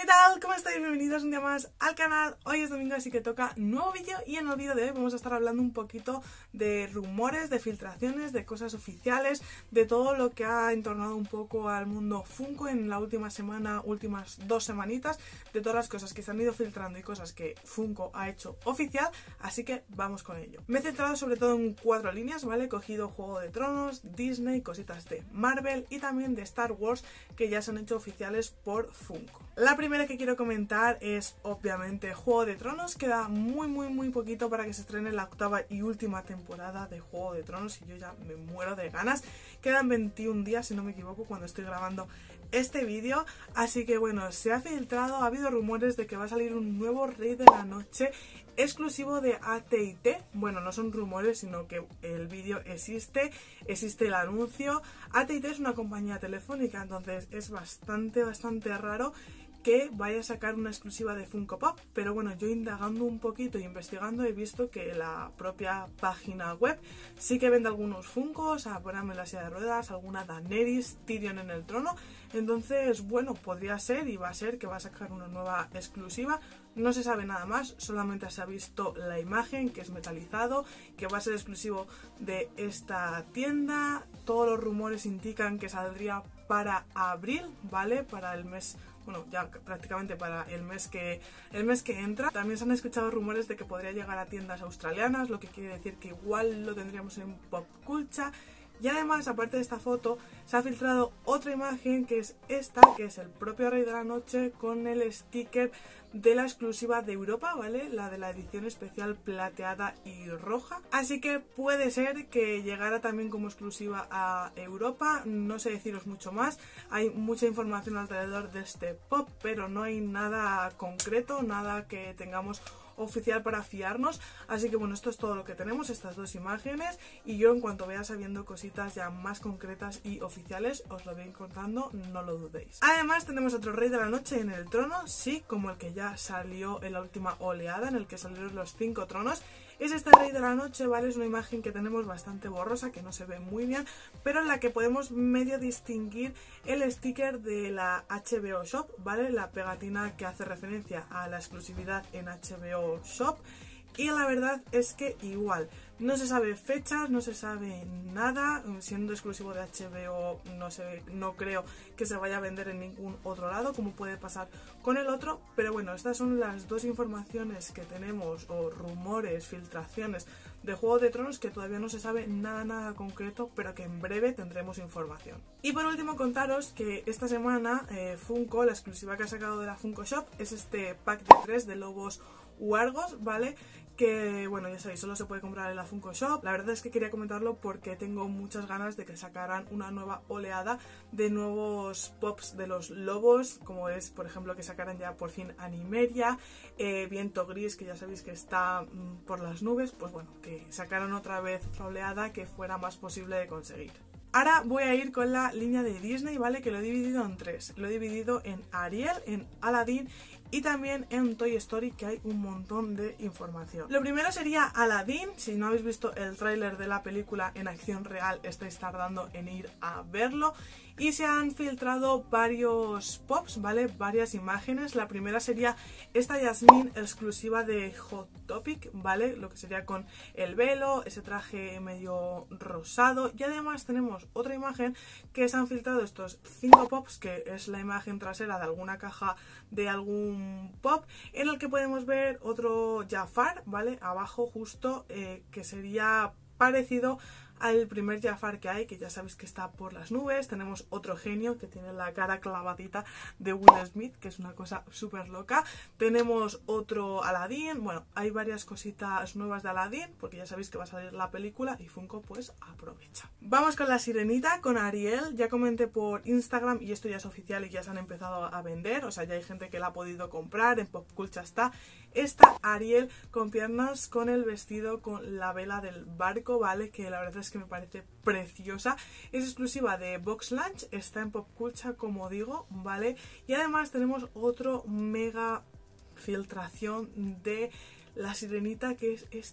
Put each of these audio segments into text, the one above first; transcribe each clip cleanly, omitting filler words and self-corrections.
¿Qué tal? ¿Cómo estáis? Bienvenidos un día más al canal. Hoy es domingo, así que toca nuevo vídeo y en el vídeo de hoy vamos a estar hablando un poquito de rumores, de filtraciones, de cosas oficiales, de todo lo que ha entornado un poco al mundo Funko en la última semana, últimas 2 semanitas, de todas las cosas que se han ido filtrando y cosas que Funko ha hecho oficial, así que vamos con ello. Me he centrado sobre todo en 4 líneas, ¿vale? He cogido Juego de Tronos, Disney, cositas de Marvel y también de Star Wars que ya se han hecho oficiales por Funko. La primera que quiero comentar es obviamente Juego de Tronos. Queda muy poquito para que se estrene la 8ª y última temporada de Juego de Tronos y yo ya me muero de ganas. Quedan 21 días si no me equivoco cuando estoy grabando este vídeo, así que bueno, se ha filtrado, ha habido rumores de que va a salir un nuevo Rey de la Noche exclusivo de AT&T. Bueno, no son rumores, sino que el vídeo existe el anuncio. AT&T es una compañía telefónica, entonces es bastante raro que vaya a sacar una exclusiva de Funko Pop, pero bueno, yo indagando un poquito e investigando he visto que la propia página web sí que vende algunos Funkos, a Bran en la silla de ruedas, alguna Daenerys, Tyrion en el trono, entonces bueno, podría ser y va a ser que va a sacar una nueva exclusiva. No se sabe nada más, solamente se ha visto la imagen, que es metalizado, que va a ser exclusivo de esta tienda. Todos los rumores indican que saldría para abril, ¿vale? Para el mes, bueno, ya prácticamente para el mes que entra. También se han escuchado rumores de que podría llegar a tiendas australianas, lo que quiere decir que igual lo tendríamos en Pop Culture. Y además, aparte de esta foto, se ha filtrado otra imagen que es esta, que es el propio Rey de la Noche con el sticker de la exclusiva de Europa, ¿vale? La de la edición especial plateada y roja. Así que puede ser que llegara también como exclusiva a Europa. No sé deciros mucho más. Hay mucha información alrededor de este pop, pero no hay nada concreto, nada que tengamos oficial para fiarnos, así que bueno, esto es todo lo que tenemos, estas 2 imágenes, y yo en cuanto vaya sabiendo cositas ya más concretas y oficiales os lo voy contando, no lo dudéis. Además tenemos otro Rey de la Noche en el trono, sí, como el que ya salió en la última oleada, en el que salieron los 5 tronos. Es este Rey de la Noche, ¿vale? Es una imagen que tenemos bastante borrosa, que no se ve muy bien, pero en la que podemos medio distinguir el sticker de la HBO Shop, ¿vale? La pegatina que hace referencia a la exclusividad en HBO Shop. Y la verdad es que igual, no se sabe fechas, no se sabe nada, siendo exclusivo de HBO no creo que se vaya a vender en ningún otro lado, como puede pasar con el otro, pero bueno, estas son las 2 informaciones que tenemos, o rumores, filtraciones de Juego de Tronos, que todavía no se sabe nada concreto, pero que en breve tendremos información. Y por último contaros que esta semana Funko, la exclusiva que ha sacado de la Funko Shop, es este pack de 3 de lobos Wargos, ¿vale? Que bueno, ya sabéis, solo se puede comprar en la Funko Shop. La verdad es que quería comentarlo porque tengo muchas ganas de que sacaran una nueva oleada de nuevos pops de los lobos, como es por ejemplo que sacaran ya por fin Animeria, Viento Gris, que ya sabéis que está por las nubes, pues bueno, que sacaran otra vez otra oleada que fuera más posible de conseguir. Ahora voy a ir con la línea de Disney, ¿vale? Que lo he dividido en 3. Lo he dividido en Ariel, en Aladdin y también en Toy Story, que hay un montón de información. Lo primero sería Aladdin. Si no habéis visto el tráiler de la película en acción real, estáis tardando en ir a verlo. Y se han filtrado varios pops, ¿vale? Varias imágenes. La primera sería esta Jasmine exclusiva de Hot Topic, ¿vale? Lo que sería con el velo, ese traje medio rosado. Y además tenemos otra imagen que se han filtrado estos 5 pops, que es la imagen trasera de alguna caja de algún pop, en el que podemos ver otro Jafar, ¿vale? Abajo justo, que sería parecido al primer Jafar que hay, que ya sabéis que está por las nubes. Tenemos otro genio que tiene la cara clavadita de Will Smith, que es una cosa súper loca. Tenemos otro Aladdin. Bueno, hay varias cositas nuevas de Aladdin, porque ya sabéis que va a salir la película y Funko pues aprovecha. Vamos con la sirenita, con Ariel. Ya comenté por Instagram y esto ya es oficial y ya se han empezado a vender, o sea, ya hay gente que la ha podido comprar, en Pop Culture está esta Ariel con piernas, con el vestido, con la vela del barco, ¿vale? Que la verdad es que me parece preciosa. Es exclusiva de Box Lunch, está en Pop Culture, como digo, ¿vale? Y además tenemos otro mega filtración de la sirenita, que es este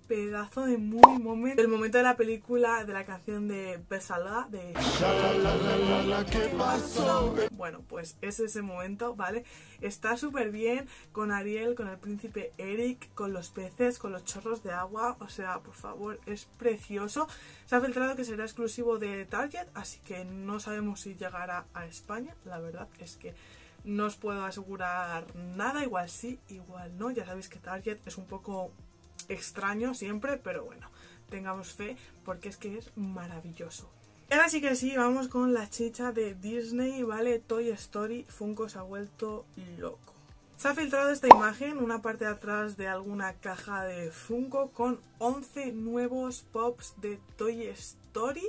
pedazo de muy momento. El momento de la película, de la canción de Besala, de... ¿Qué pasó? Bueno, pues es ese momento, ¿vale? Está súper bien con Ariel, con el príncipe Eric, con los peces, con los chorros de agua. O sea, por favor, es precioso. Se ha filtrado que será exclusivo de Target, así que no sabemos si llegará a España. La verdad es que no os puedo asegurar nada, igual sí, igual no. Ya sabéis que Target es un poco extraño siempre, pero bueno, tengamos fe porque es que es maravilloso. Y ahora sí que sí, vamos con la chicha de Disney, ¿vale? Toy Story, Funko se ha vuelto loco. Se ha filtrado esta imagen, una parte de atrás de alguna caja de Funko con 11 nuevos pops de Toy Story.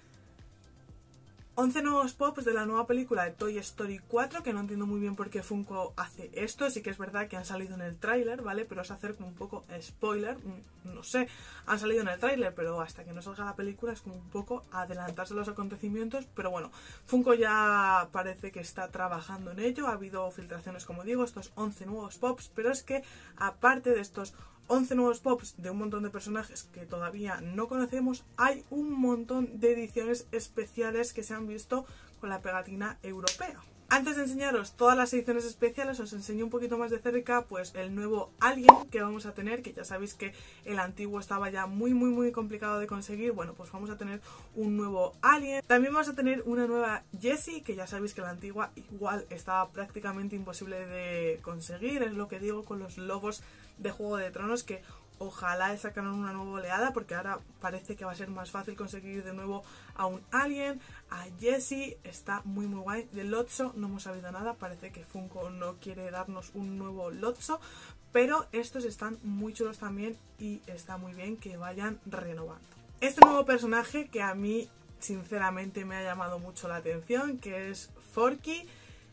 11 nuevos pops de la nueva película de Toy Story 4, que no entiendo muy bien por qué Funko hace esto. Sí que es verdad que han salido en el tráiler, ¿vale? Pero es hacer como un poco spoiler, no sé, han salido en el tráiler, pero hasta que no salga la película es como un poco adelantarse los acontecimientos. Pero bueno, Funko ya parece que está trabajando en ello, ha habido filtraciones, como digo, estos 11 nuevos pops, pero es que aparte de estos 11 nuevos pops de un montón de personajes que todavía no conocemos, hay un montón de ediciones especiales que se han visto con la pegatina europea. Antes de enseñaros todas las ediciones especiales, os enseño un poquito más de cerca pues el nuevo Alien que vamos a tener, que ya sabéis que el antiguo estaba ya muy complicado de conseguir. Bueno, pues vamos a tener un nuevo Alien. También vamos a tener una nueva Jessie, que ya sabéis que la antigua igual estaba prácticamente imposible de conseguir. Es lo que digo con los logos de Juego de Tronos, que ojalá sacaran una nueva oleada, porque ahora parece que va a ser más fácil conseguir de nuevo a un Alien. A Jessie está muy guay. De Lotso no hemos sabido nada, parece que Funko no quiere darnos un nuevo Lotso, pero estos están muy chulos también y está muy bien que vayan renovando. Este nuevo personaje que a mí sinceramente me ha llamado mucho la atención, que es Forky,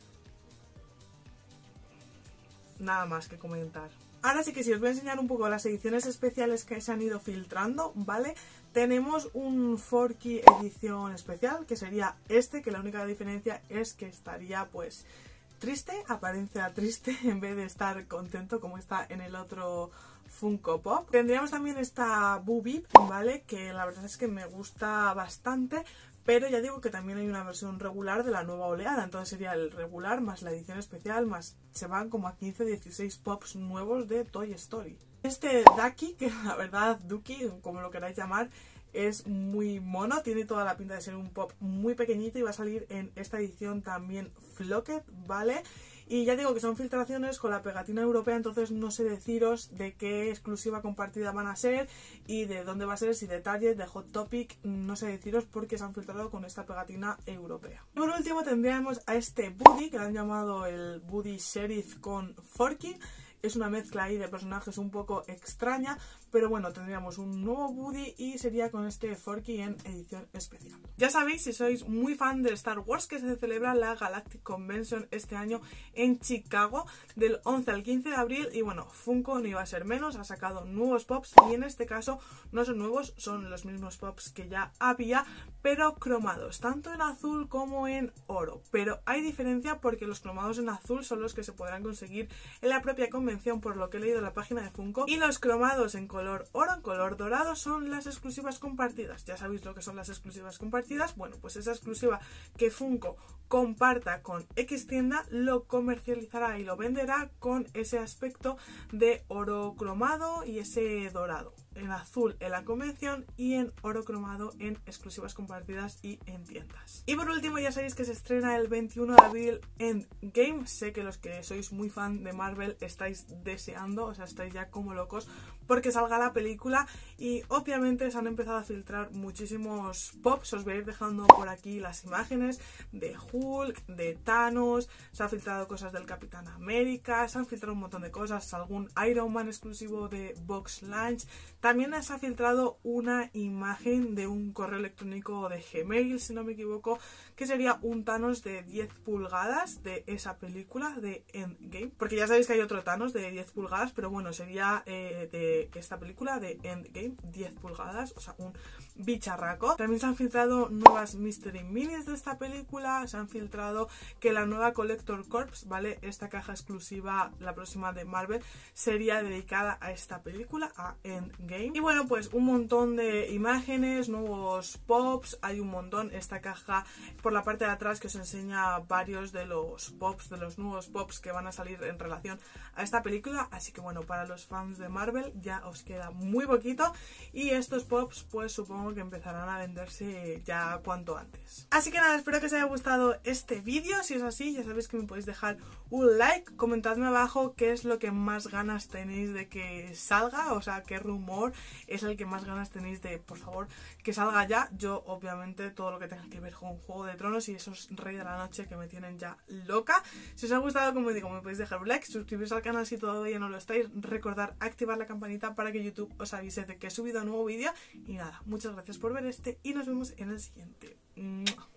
nada más que comentar. Ahora sí que sí, os voy a enseñar un poco las ediciones especiales que se han ido filtrando, ¿vale? Tenemos un Forky edición especial, que sería este, que la única diferencia es que estaría pues triste, apariencia triste, en vez de estar contento como está en el otro Funko Pop. Tendríamos también esta Boo Beep, ¿vale? Que la verdad es que me gusta bastante, pero ya digo que también hay una versión regular de la nueva oleada, entonces sería el regular más la edición especial, más se van como a 15-16 pops nuevos de Toy Story. Este Ducky, que la verdad Ducky, como lo queráis llamar, es muy mono, tiene toda la pinta de ser un pop muy pequeñito y va a salir en esta edición también Flocket, ¿vale? Y ya digo que son filtraciones con la pegatina europea, entonces no sé deciros de qué exclusiva compartida van a ser y de dónde va a ser, si de Target, de Hot Topic, no sé deciros porque se han filtrado con esta pegatina europea. Y por último tendríamos a este Woody, que le han llamado el Woody Sheriff con Forky. Es una mezcla ahí de personajes un poco extraña, pero bueno, tendríamos un nuevo Woody y sería con este Forky en edición especial. Ya sabéis, si sois muy fan de Star Wars, que se celebra la Galactic Convention este año en Chicago, del 11 al 15 de abril, y bueno, Funko no iba a ser menos, ha sacado nuevos pops, y en este caso no son nuevos, son los mismos pops que ya había, pero cromados, tanto en azul como en oro. Pero hay diferencia porque los cromados en azul son los que se podrán conseguir en la propia convención, por lo que he leído en la página de Funko, y los cromados en color oro, en color dorado, son las exclusivas compartidas. Ya sabéis lo que son las exclusivas compartidas. Bueno, pues esa exclusiva que Funko comparta con X tienda lo comercializará y lo venderá con ese aspecto de oro cromado y ese dorado. En azul en la convención y en oro cromado en exclusivas compartidas y en tiendas. Y por último, ya sabéis que se estrena el 21 de abril Endgame. Sé que los que sois muy fan de Marvel estáis deseando, o sea, estáis ya como locos porque salga la película, y obviamente se han empezado a filtrar muchísimos pops. Os voy a ir dejando por aquí las imágenes de Hulk, de Thanos, se han filtrado cosas del Capitán América, se han filtrado un montón de cosas, algún Iron Man exclusivo de Box Lunch. También se ha filtrado una imagen de un correo electrónico de Gmail, si no me equivoco, que sería un Thanos de 10 pulgadas de esa película de Endgame. Porque ya sabéis que hay otro Thanos de 10 pulgadas, pero bueno, sería de esta película de Endgame, 10 pulgadas, o sea, un bicharraco. También se han filtrado nuevas Mystery Minis de esta película, se han filtrado que la nueva Collector Corps, ¿vale? Esta caja exclusiva, la próxima de Marvel, sería dedicada a esta película, a Endgame. Endgame. Y bueno, pues un montón de imágenes, nuevos pops, hay un montón. Esta caja por la parte de atrás que os enseña varios de los pops, de los nuevos pops que van a salir en relación a esta película. Así que bueno, para los fans de Marvel ya os queda muy poquito y estos pops pues supongo que empezarán a venderse ya cuanto antes. Así que nada, espero que os haya gustado este vídeo. Si es así, ya sabéis que me podéis dejar un like, comentadme abajo qué es lo que más ganas tenéis de que salga, o sea, qué rumor es el que más ganas tenéis de, por favor, que salga ya. Yo obviamente todo lo que tenga que ver con Juego de Tronos y esos Rey de la Noche que me tienen ya loca. Si os ha gustado, como digo, me podéis dejar un like, suscribiros al canal si todavía no lo estáis, recordar activar la campanita para que YouTube os avise de que he subido un nuevo vídeo y nada, muchas gracias por ver y nos vemos en el siguiente.